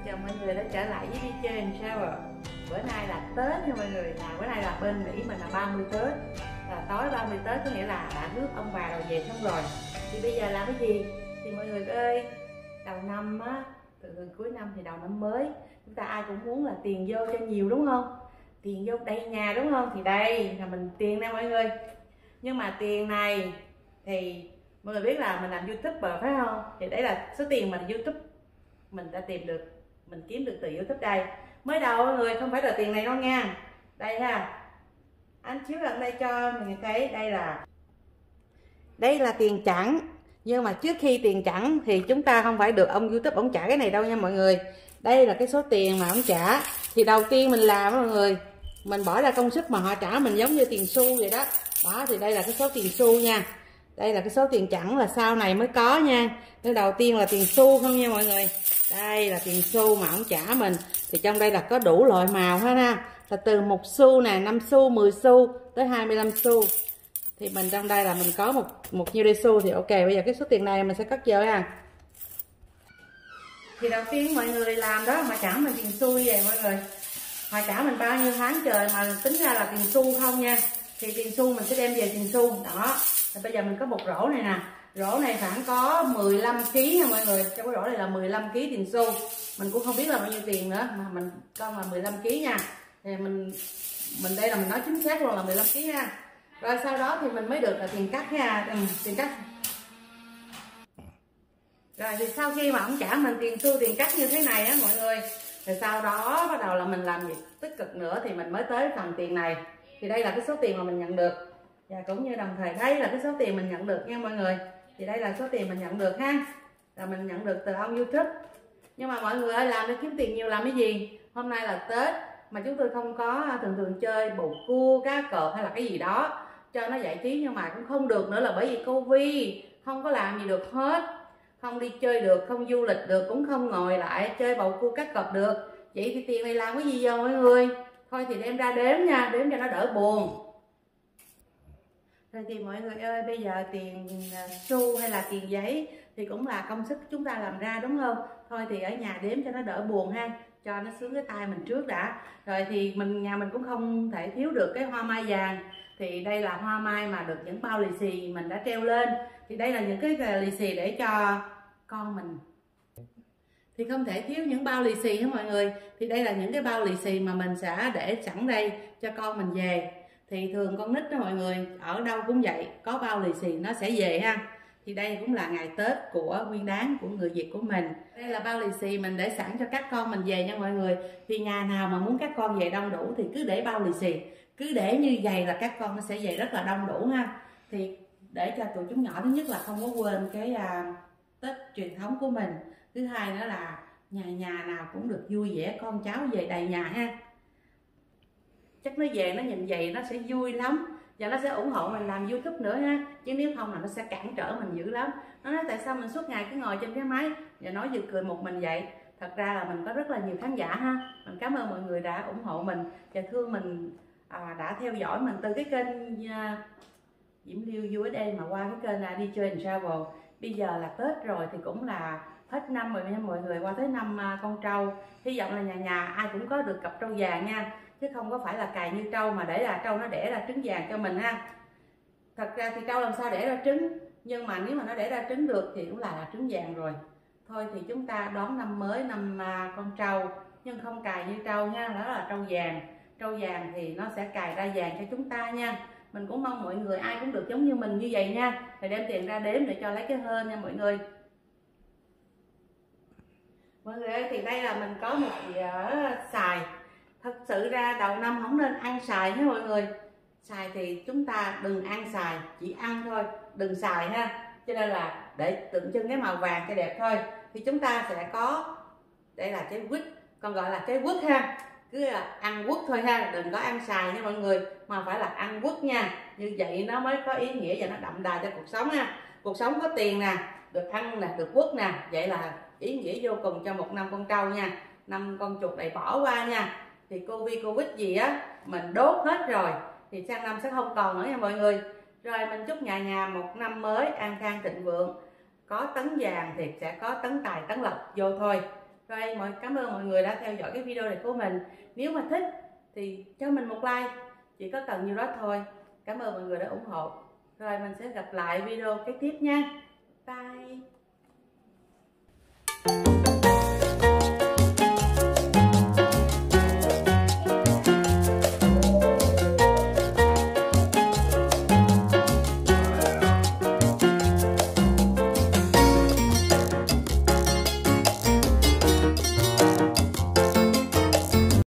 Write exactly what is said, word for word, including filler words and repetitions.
chào mọi người đã trở lại với đi chơi and travel. Bữa nay là Tết nha mọi người, là bữa nay là bên Mỹ mình là ba mươi Tết, là tối ba mươi Tết, có nghĩa là đã rước ông bà rồi về xong rồi. Thì bây giờ làm cái gì? Thì mọi người ơi, đầu năm á, từ từ cuối năm thì đầu năm mới, chúng ta ai cũng muốn là tiền vô cho nhiều đúng không? Tiền vô đầy nhà đúng không? Thì đây là mình tiền nè mọi người. Nhưng mà tiền này thì mọi người biết là mình làm YouTuber phải không? Thì đấy là số tiền mà YouTube mình đã tìm được, mình kiếm được từ YouTube đây. Mới đầu mọi người, không phải là tiền này đâu nha. Đây ha, anh chiếu gần đây cho mình thấy, đây là đây là tiền chẵn. Nhưng mà trước khi tiền chẵn thì chúng ta không phải được ông YouTube ông trả cái này đâu nha mọi người. Đây là cái số tiền mà ông trả. Thì đầu tiên mình làm mọi người, mình bỏ ra công sức mà họ trả mình giống như tiền xu vậy đó. Đó thì đây là cái số tiền xu nha. Đây là cái số tiền chẵn là sau này mới có nha. Cái đầu tiên là tiền xu không nha mọi người. Đây là tiền xu mà ông trả mình. Thì trong đây là có đủ loại màu hết ha. Là từ một xu nè, năm xu, mười xu tới hai mươi lăm xu. Thì mình trong đây là mình có một một nhiêu đây xu. Thì ok, bây giờ cái số tiền này mình sẽ cất vô ha. Thì đầu tiên mọi người làm đó mà trả mình tiền xu như vậy mọi người. Họ trả mình bao nhiêu tháng trời mà tính ra là tiền xu không nha. Thì tiền xu mình sẽ đem về tiền xu. Đó. Thì bây giờ mình có một rổ này nè. Rổ này khoảng có mười lăm ki lô gam nha mọi người. Trong cái rổ này là mười lăm ki lô gam tiền xu. Mình cũng không biết là bao nhiêu tiền nữa, mà mình con là mười lăm ki lô gam nha. Thì mình mình đây là mình nói chính xác luôn là mười lăm ki lô gam ha. Rồi sau đó thì mình mới được là tiền cắt ha, ừ, tiền cắt. Rồi thì sau khi mà ông trả mình tiền xu, tiền cắt như thế này á mọi người, thì sau đó bắt đầu là mình làm việc tích cực nữa thì mình mới tới phần tiền này. Thì đây là cái số tiền mà mình nhận được. Và cũng như đồng thời đây là cái số tiền mình nhận được nha mọi người. Thì đây là số tiền mình nhận được ha. Là mình nhận được từ ông YouTube. Nhưng mà mọi người ơi, làm để kiếm tiền nhiều làm cái gì? Hôm nay là Tết mà chúng tôi không có thường thường chơi bầu cua, cá cọp hay là cái gì đó cho nó giải trí, nhưng mà cũng không được nữa là bởi vì Covid, không có làm gì được hết. Không đi chơi được, không du lịch được, cũng không ngồi lại chơi bầu cua cá cọp được. Vậy thì tiền này làm cái gì giờ mọi người? Thôi thì đem ra đếm nha, đếm cho nó đỡ buồn. Rồi thì mọi người ơi, bây giờ tiền xu hay là tiền giấy thì cũng là công sức chúng ta làm ra đúng không? Thôi thì ở nhà đếm cho nó đỡ buồn ha, cho nó sướng cái tay mình trước đã. Rồi thì mình nhà mình cũng không thể thiếu được cái hoa mai vàng. Thì đây là hoa mai mà được những bao lì xì mình đã treo lên. Thì đây là những cái lì xì để cho con mình. Thì không thể thiếu những bao lì xì hết mọi người. Thì đây là những cái bao lì xì mà mình sẽ để sẵn đây cho con mình về. Thì thường con nít đó mọi người, ở đâu cũng vậy, có bao lì xì nó sẽ về ha. Thì đây cũng là ngày Tết của Nguyên Đán của người Việt của mình. Đây là bao lì xì mình để sẵn cho các con mình về nha mọi người. Thì nhà nào mà muốn các con về đông đủ thì cứ để bao lì xì. Cứ để như vậy là các con nó sẽ về rất là đông đủ ha. Thì để cho tụi chúng nhỏ, thứ nhất là không có quên cái à, Tết truyền thống của mình. Thứ hai nữa là nhà nhà nào cũng được vui vẻ, con cháu về đầy nhà ha. Chắc nó về nó nhìn vậy nó sẽ vui lắm. Và nó sẽ ủng hộ mình làm YouTube nữa ha. Chứ nếu không là nó sẽ cản trở mình dữ lắm. Nó nói tại sao mình suốt ngày cứ ngồi trên cái máy và nói vừa cười một mình vậy. Thật ra là mình có rất là nhiều khán giả ha. Mình cảm ơn mọi người đã ủng hộ mình và thương mình, à, đã theo dõi mình từ cái kênh uh, Diễm Liêu u ét a mà qua cái kênh là đi chơi and travel. Bây giờ là Tết rồi thì cũng là hết năm rồi nha mọi người, qua tới năm uh, con trâu. Hy vọng là nhà nhà ai cũng có được cặp trâu vàng nha. Chứ không có phải là cài như trâu mà để là trâu nó đẻ ra trứng vàng cho mình ha. Thật ra thì trâu làm sao đẻ ra trứng, nhưng mà nếu mà nó đẻ ra trứng được thì cũng là, là trứng vàng rồi. Thôi thì chúng ta đón năm mới, năm uh, con trâu, nhưng không cài như trâu nha, đó là trâu vàng. Trâu vàng thì nó sẽ cài ra vàng cho chúng ta nha. Mình cũng mong mọi người ai cũng được giống như mình như vậy nha. Thì đem tiền ra đếm để cho lấy cái hên nha mọi người. Mọi người ơi, thì đây là mình có một dĩa xài. Thật sự ra đầu năm không nên ăn xài nha mọi người. Xài thì chúng ta đừng ăn xài, chỉ ăn thôi, đừng xài ha. Cho nên là để tượng trưng cái màu vàng cho đẹp thôi. Thì chúng ta sẽ có, đây là trái quýt, còn gọi là trái quất ha. Cứ là ăn quất thôi ha, đừng có ăn xài nha mọi người, mà phải là ăn quất nha. Như vậy nó mới có ý nghĩa và nó đậm đà cho cuộc sống ha. Cuộc sống có tiền nè, được ăn nè, được quất nè, vậy là ý nghĩa vô cùng cho một năm con trâu nha. Năm con chuột đầy bỏ qua nha. Thì Covid Covid gì á mình đốt hết rồi thì sang năm sẽ không còn nữa nha mọi người. Rồi mình chúc nhà nhà một năm mới an khang thịnh vượng, có tấn vàng thì sẽ có tấn tài tấn lộc vô thôi. Rồi mọi cảm ơn mọi người đã theo dõi cái video này của mình. Nếu mà thích thì cho mình một like, chỉ có cần nhiêu đó thôi. Cảm ơn mọi người đã ủng hộ. Rồi mình sẽ gặp lại video kế tiếp nha. Bye.